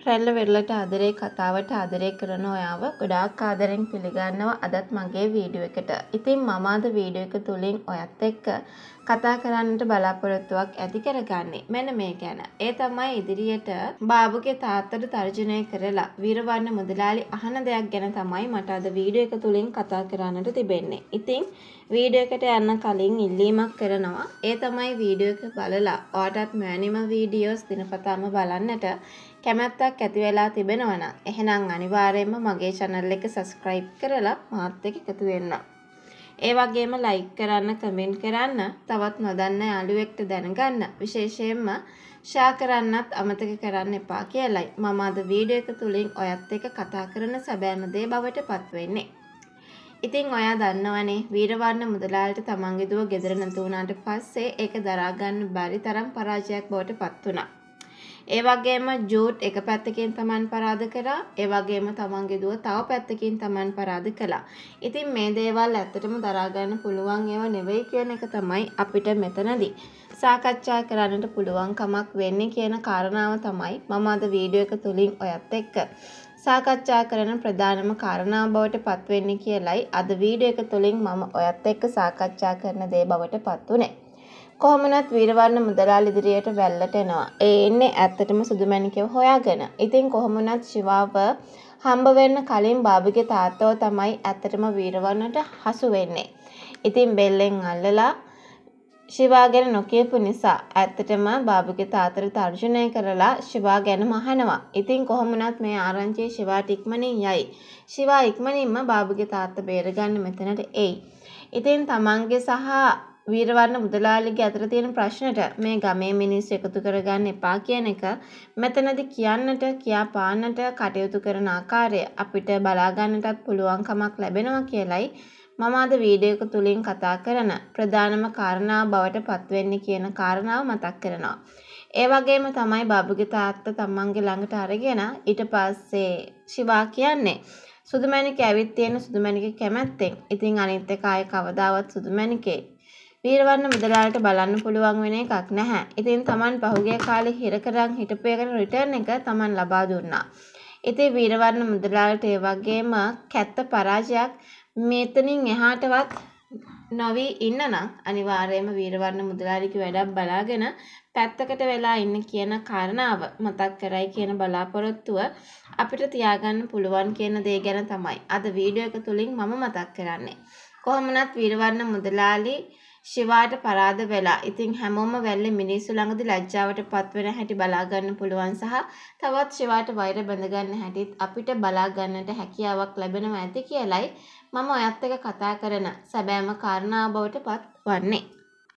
රැල්ල වෙරළට ආදරේ කතාවට ආදරේ කරන ඔයාව ගොඩාක් ආදරෙන් පිළිගන්නවා අදත් මගේ වීඩියෝ එකට. ඉතින් මම අද වීඩියෝ එක තුලින් ඔයත් එක්ක කතා කරන්නට බලාපොරොත්තුවක් ඇති කරගන්නේ. මෙන්න මේ ගැන. ඒ තමයි ඉදිරියට බාබුගේ තාත්තට තර්ජනය කරලා වීරවර්ණ මුදලාලි අහන දෙයක් ගැන තමයි මට අද වීඩියෝ එක තුලින් කතා කරන්නට තිබෙන්නේ. ඉතින් වීඩියෝ එකට යන්න කලින් ඉල්ලීමක් කරනවා. ඒ තමයි වීඩියෝ එක බලලා ඔයාටත් මෙවැනිම වීඩියෝස් දිනපතාම බලන්නට කැමැත්තක් ඇති වෙලා තිබෙනවා නම් එහෙනම් අනිවාර්යයෙන්ම මගේ channel එක subscribe කරලා මාත් එක්ක එකතු වෙන්න. ඒ වගේම like කරන්න, comment කරන්න, තවත් නොදන්න යාළුවෙක්ට දැනගන්න, විශේෂයෙන්ම share කරන්නත් අමතක කරන්න එපා කියලයි මම අද වීඩියෝ එක තුලින් ඔයත් එක්ක කතා කරන සැබෑම දේ බවට පත් වෙන්නේ. ඉතින් ඔයා දන්නවනේ වීරවර්ණ මුදලාලිට තමන්ගේ දුව ගෙදර නැතු වුණාට පස්සේ ඒක දරා ගන්න බැරි තරම් පරාජයක් බවට පත් වුණා. ඒ වගේම ජූට් එක පැත්තකින් තමන් පරාද කරා. ඒ වගේම තමන්ගේ දුව තව පැත්තකින් තමන් පරාද කළා. ඉතින් මේ දේවල් ඇත්තටම දරා ගන්න පුළුවන් ඒවා නෙවෙයි කියන එක තමයි අපිට මෙතනදී සාකච්ඡා කරන්නට පුළුවන් කමක් වෙන්නේ කියන කාරණාව තමයි මම අද වීඩියෝ එක තුලින් ඔයත් එක්ක සාකච්ඡා කරන ප්‍රධානම කාරණාව බවට පත් වෙන්නේ කියලයි අද වීඩියෝ එක තුලින් මම ඔයත් එක්ක සාකච්ඡා කරන දේ බවට පත් උනේ. කොහොමනත් වීරවර්ණ මුදලාලි ඉදිරියට වැල්ලට එනවා. ඒ එන්නේ ඇත්තටම සුදු මැණිකව හොයාගෙන. ඉතින් කොහොමනත් ශිවාව හම්බ වෙන්න කලින් බාබුගේ තාත්තව තමයි ඇත්තටම වීරවර්ණට හසු වෙන්නේ. ඉතින් බෙල්ලෙන් අල්ලලා ශිවා ගැන නොකියපු නිසා ඇත්තටම බාබුගේ තාත්තට තර්ජනය කරලා ශිවා ගැනම අහනවා. ඉතින් කොහොමනත් මේ ආරංචිය ශිවාට ඉක්මනින් යයි. ශිවා ඉක්මනින්ම බාබුගේ තාත්තා බේරගන්න මෙතනට එයි. ඉතින් තමන්ගේ සහ වීරවර්ණ මුදලාලිගේ අතර තියෙන ප්‍රශ්නට මේ ගමේ මිනිස්සු එකතු කරගන්න එපා කියන එක මෙතනදී කියන්නට කියාපාන්නට කටයුතු කරන ආකාරය අපිට බලා ගන්නටත් පුළුවන් කමක් ලැබෙනවා කියලයි මම අද වීඩියෝ එක තුලින් කතා කරන ප්‍රධානම කාරණාව බවට පත් වෙන්නේ කියන කාරණාව මතක් කරනවා. ඒ වගේම තමයි බාබුගේ තාත්තා තමන්ගේ ළඟට අරගෙන ඊට පස්සේ ශිවා කියන්නේ සුදුමැණික ඇවිත් තියෙන සුදුමැණික කැමැත්තෙන්. ඉතින් අනිත් එක ආයේ කවදාවත් සුදුමැණිකේ වීරවර්ණ මුදලාලිට බලන්න පුළුවන් වෙන එකක් නැහැ. ඉතින් Taman පහුගිය කාලේ හිර කරන් හිටපු එකන රිටර්න් එක Taman ලබා දුන්නා. ඉතින් වීරවර්ණ මුදලාලිට ඒ වගේම කැත්ත පරාජයක් මෙතනින් එහාටවත් නොවි ඉන්න නම් අනිවාර්යයෙන්ම වීරවර්ණ මුදලාලිගේ වැඩක් බලාගෙන පැත්තකට වෙලා ඉන්න කියන කාරණාව මතක් කරයි කියන බලාපොරොත්තුව අපිට තියාගන්න පුළුවන් කියන දේ ගැන තමයි අද වීඩියෝ එක තුලින් මම මතක් කරන්නේ. කොහොමනත් වීරවර්ණ මුදලාලි ශිවාට පරාද වෙලා. ඉතින් හැමෝම වැල්ලේ මිනිස්සු ළඟදී ලැජ්ජාවට පත් වෙන හැටි බලා ගන්න පුළුවන් සහ තවත් ශිවාට වෛර බඳ ගන්න හැටිත් අපිට බලා ගන්නට හැකියාවක් ලැබෙනවා ඇති කියලයි මම ඔයත් එක්ක කතා කරන සැබෑම කාරණාව බවට පත් වන්නේ.